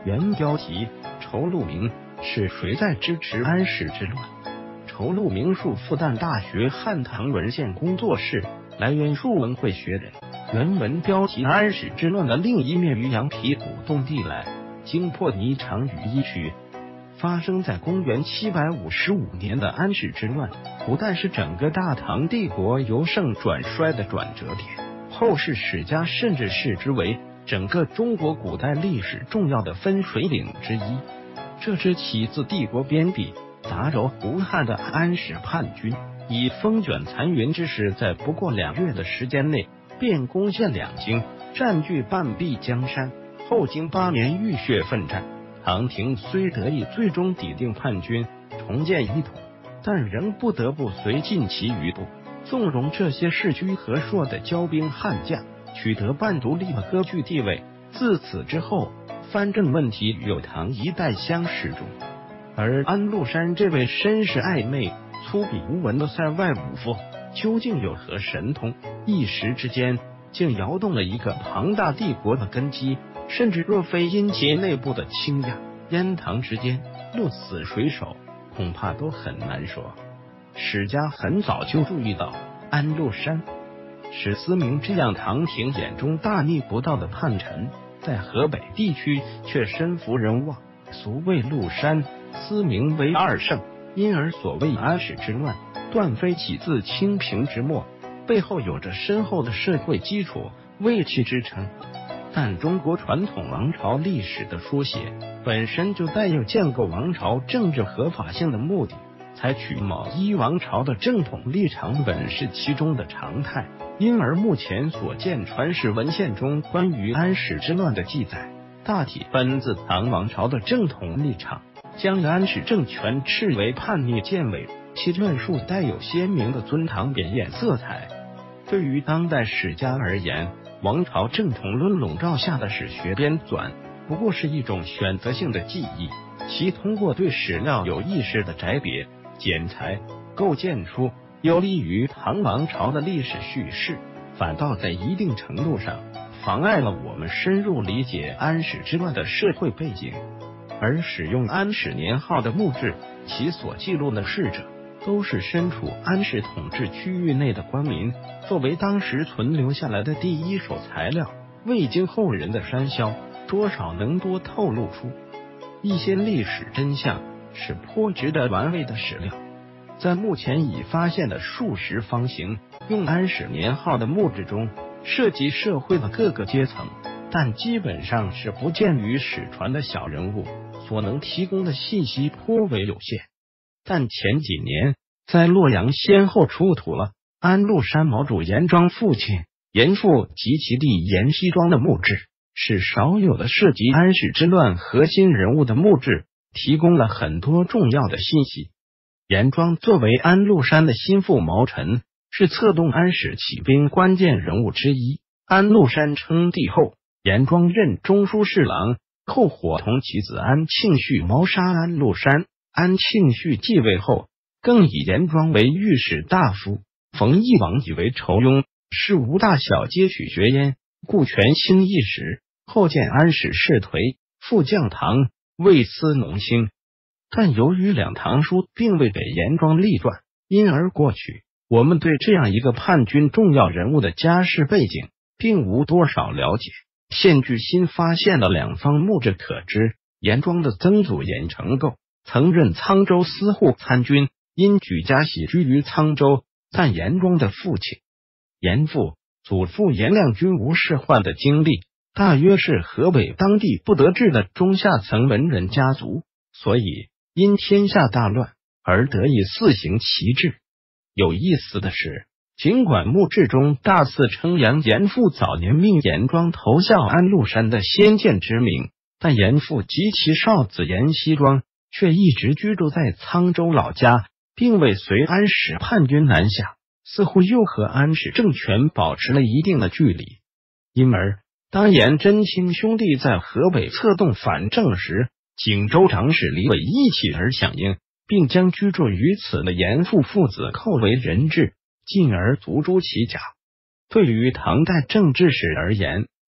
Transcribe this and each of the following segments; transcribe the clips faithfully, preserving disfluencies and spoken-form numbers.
原标题：仇鹿鸣，是谁在支持安史之乱？仇鹿鸣述复旦大学汉唐文献工作室，来源述文会学人。原文标题：安史之乱的另一面于羊皮古洞地来，经破泥场与伊渠。发生在公元七百五十五年的安史之乱，不但是整个大唐帝国由盛转衰的转折点，后世史家甚至视之为整个中国古代历史重要的分水岭之一。这支起自帝国边壁杂糅胡汉的安史叛军，以风卷残云之势，在不过两月的时间内便攻陷两京，占据半壁江山。后经八年浴血奋战，唐廷虽得以最终抵定叛军，重建一统，但仍不得不随尽其余部，纵容这些势居河朔的骄兵悍将，取得半独立的割据地位。自此之后，藩镇问题与有唐一代相始终。而安禄山这位身世暧昧、粗鄙无闻的塞外武夫，究竟有何神通？一时之间，竟摇动了一个庞大帝国的根基。甚至若非因其内部的倾轧，燕唐之间鹿死谁手，恐怕都很难说。史家很早就注意到，安禄山、史思明这样唐廷眼中大逆不道的叛臣，在河北地区却身负人望，俗谓禄山、思明为二圣，因而所谓安史之乱，断非起自清平之末，背后有着深厚的社会基础为其支撑。但中国传统王朝历史的书写本身就带有建构王朝政治合法性的目的，采取某一王朝的正统立场本是其中的常态。因而目前所见传世文献中关于安史之乱的记载，大体奔自唐王朝的正统立场，将安史政权斥为叛逆建伪，其论述带有鲜明的尊唐贬艳色彩。对于当代史家而言，王朝正统论笼罩下的史学编纂，不过是一种选择性的记忆，其通过对史料有意识的摘别、剪裁，构建出有利于唐王朝的历史叙事，反倒在一定程度上妨碍了我们深入理解安史之乱的社会背景。而使用安史年号的墓志，其所记录的逝者都是身处安史统治区域内的官民，作为当时存留下来的第一手材料，未经后人的删削，多少能多透露出一些历史真相，是颇值得玩味的史料。在目前已发现的数十方形用安史年号的墓志中，涉及社会的各个阶层，但基本上是不见于史传的小人物，所能提供的信息颇为有限。但前几年在洛阳先后出土了安禄山毛主严庄父亲严复及其弟严希庄的墓志，是少有的涉及安史之乱核心人物的墓志，提供了很多重要的信息。严庄作为安禄山的心腹谋臣，是策动安史起兵关键人物之一。安禄山称帝后，严庄任中书侍郎，后伙同其子安庆绪谋杀安禄山。安庆绪继位后，更以严庄为御史大夫，冯异王以为仇庸，事无大小皆取学焉，故权兴一时。后见安史势颓，复降唐，为思农兴。但由于两唐书并未给严庄立传，因而过去我们对这样一个叛军重要人物的家世背景并无多少了解。现据新发现的两方墓志可知，严庄的曾祖严承构曾任沧州司户参军，因举家喜居于沧州。但严庄的父亲严复、祖父严亮均无仕宦的经历，大约是河北当地不得志的中下层文人家族，所以因天下大乱而得以肆行其志。有意思的是，尽管墓志中大肆称扬严复早年命严庄投效安禄山的先见之明，但严复及其少子严希庄却一直居住在沧州老家，并未随安史叛军南下，似乎又和安史政权保持了一定的距离。因而当严真卿兄弟在河北策动反正时，景州长史李伟一起而响应，并将居住于此的严复父子扣为人质，进而族诛其甲。对于唐代政治史而言，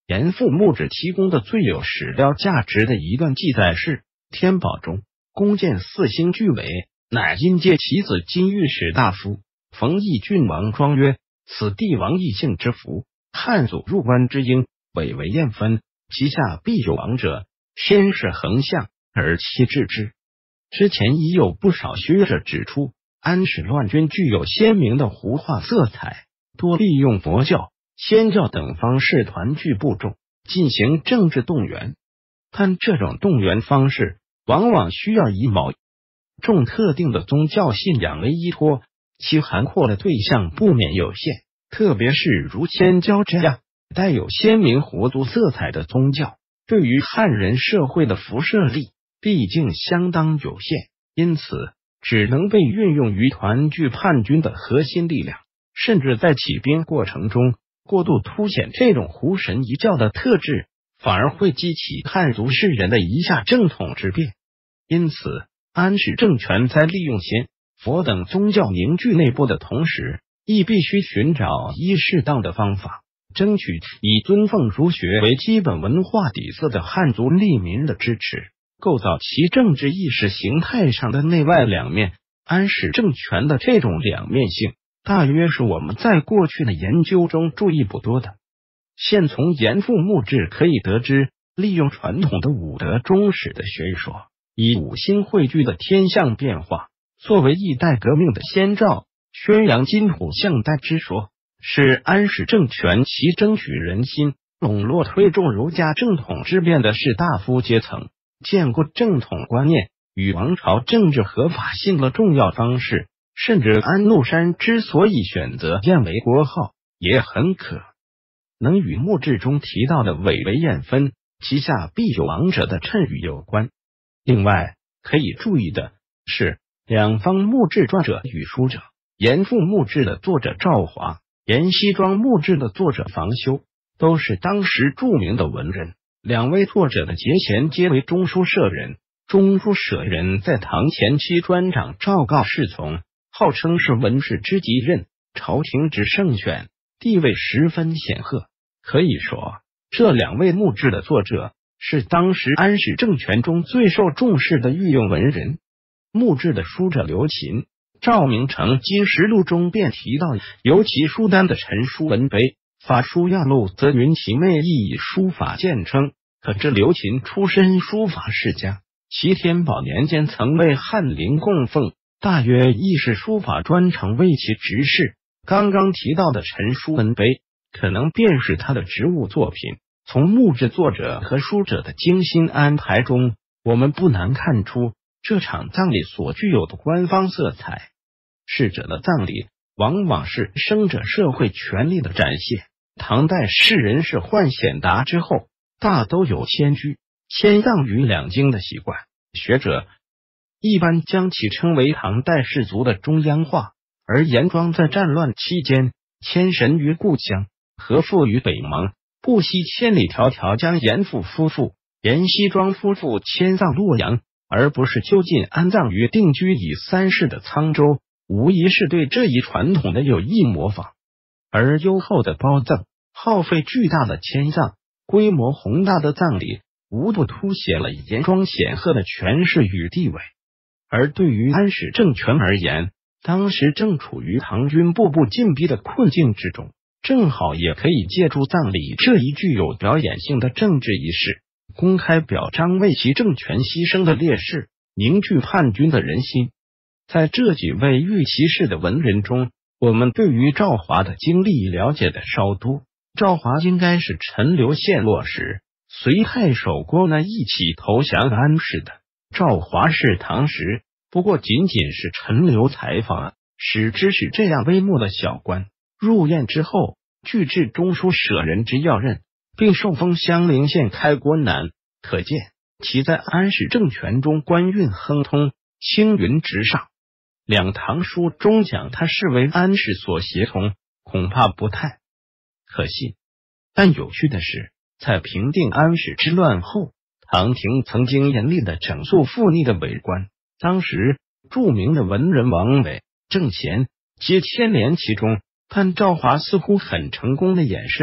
严复墓志提供的最有史料价值的一段记载是：天宝中，宫见四星俱伟，乃因借其子金御史大夫冯异郡王庄曰：“此帝王异姓之福，汉祖入关之应，委为燕分，其下必有王者。天是横向，而其治之。”之前已有不少学者指出，安史乱军具有鲜明的胡化色彩，多利用佛教、仙教等方式团聚部众，进行政治动员。但这种动员方式往往需要以某种特定的宗教信仰为依托，其涵括的对象不免有限，特别是如仙教这样带有鲜明胡族色彩的宗教，对于汉人社会的辐射力毕竟相当有限，因此只能被运用于团聚叛军的核心力量，甚至在起兵过程中过度凸显这种胡神一教的特质，反而会激起汉族士人的一下正统之变。因此，安史政权在利用仙、佛等宗教凝聚内部的同时，亦必须寻找一适当的方法，争取以尊奉儒学为基本文化底色的汉族利民的支持，构造其政治意识形态上的内外两面。安史政权的这种两面性，大约是我们在过去的研究中注意不多的。现从严复墓志可以得知，利用传统的武德中史的学说，以五星汇聚的天象变化作为一代革命的先兆，宣扬金土相代之说，是安史政权其争取人心、笼络推动儒家正统之变的士大夫阶层，建构正统观念与王朝政治合法性的重要方式。甚至安禄山之所以选择燕为国号，也很可能与墓志中提到的委为燕分，其下必有王者的谶语有关。另外可以注意的是，两方墓志传者与书者，严复墓志的作者赵华，阎锡庄墓志的作者房修，都是当时著名的文人。两位作者的节贤皆为中书舍人，中书舍人在唐前期专掌诏告侍从，号称是文士之极任，朝廷之圣选，地位十分显赫。可以说，这两位墓志的作者是当时安史政权中最受重视的御用文人。墓志的书者刘勤，赵明诚《金石录》中便提到，尤其书丹的陈书文碑法书要录，则云其妹亦以书法见称，可知刘勤出身书法世家，其天宝年间曾为翰林供奉，大约亦是书法专长为其执事。刚刚提到的陈书文碑可能便是他的职务作品。从墓志作者和书者的精心安排中，我们不难看出这场葬礼所具有的官方色彩。逝者的葬礼往往是生者社会权力的展现。唐代士人仕宦显达之后，大都有迁居、迁葬于两京的习惯。学者一般将其称为唐代士族的中央化。而严庄在战乱期间迁神于故乡，和附于北邙，不惜千里迢迢将严复夫妇、阎锡庄夫妇迁葬洛阳，而不是就近安葬于定居已三世的沧州，无疑是对这一传统的有意模仿。而优厚的包赠、耗费巨大的迁葬、规模宏大的葬礼，无不凸显了严庄显赫的权势与地位。而对于安史政权而言，当时正处于唐军步步进逼的困境之中，正好也可以借助葬礼这一具有表演性的政治仪式，公开表彰为其政权牺牲的烈士，凝聚叛军的人心。在这几位遇其事的文人中，我们对于赵华的经历了解的稍多。赵华应该是陈留陷落时随太守郭南一起投降安史的。赵华是唐时不过仅仅是陈留采访使之是这样微末的小官，入燕之后据至中书舍人之要任，并受封襄陵县开国男，可见其在安史政权中官运亨通，青云直上。两唐书中讲他是为安史所协同，恐怕不太可信。但有趣的是，在平定安史之乱后，唐廷曾经严厉的整肃附逆的伪官，当时著名的文人王伟、郑乾皆牵连其中，但赵华似乎很成功的掩饰了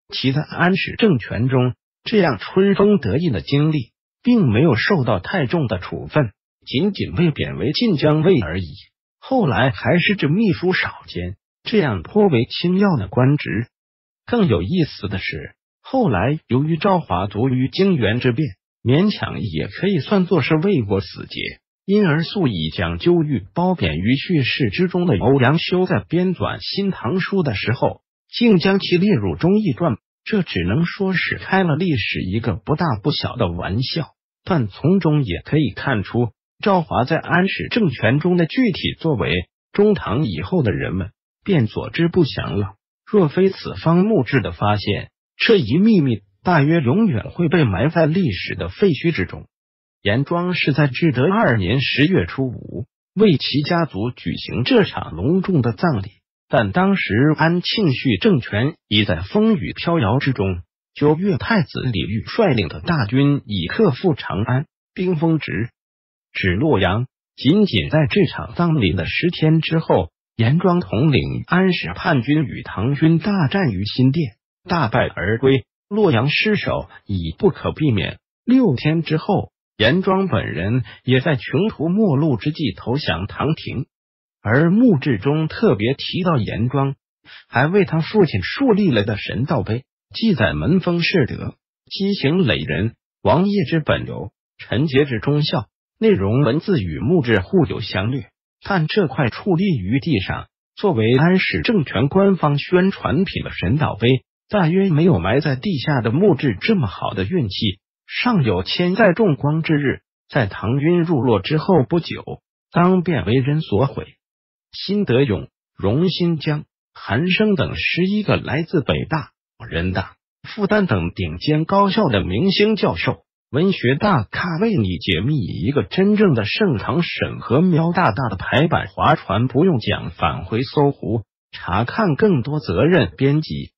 其在安史政权中这样春风得意的经历，并没有受到太重的处分，仅仅被贬为晋江尉而已。后来还是这秘书少监，这样颇为轻要的官职。更有意思的是，后来由于赵华卒于泾原之变，勉强也可以算作是为国死节，因而素以将纠狱褒贬于叙事之中的欧阳修在编纂《新唐书》的时候，竟将其列入忠义传。这只能说是开了历史一个不大不小的玩笑，但从中也可以看出赵华在安史政权中的具体作为，中唐以后的人们便所知不详了。若非此方墓志的发现，这一秘密大约永远会被埋在历史的废墟之中。严庄是在至德二年十月初五为其家族举行这场隆重的葬礼，但当时安庆绪政权已在风雨飘摇之中。九月，太子李煜率领的大军已克复长安，兵锋直指洛阳。仅仅在这场葬礼的十天之后，严庄统领安史叛军与唐军大战于新店，大败而归，洛阳失守已不可避免。六天之后，严庄本人也在穷途末路之际投降唐廷。而墓志中特别提到严庄还为他父亲树立了的神道碑，记载门风世德，畸形累人，王业之本流，陈节之忠孝。内容文字与墓志互有相略，但这块矗立于地上，作为安史政权官方宣传品的神道碑，大约没有埋在地下的墓志这么好的运气。尚有千载重光之日，在唐军入洛之后不久，当便为人所毁。辛德勇、荣新江、韩生等十一个来自北大、人大、复旦等顶尖高校的明星教授、文学大咖为你解密一个真正的盛唐审核苗大大的排版划船不用桨，返回搜狐查看更多责任编辑。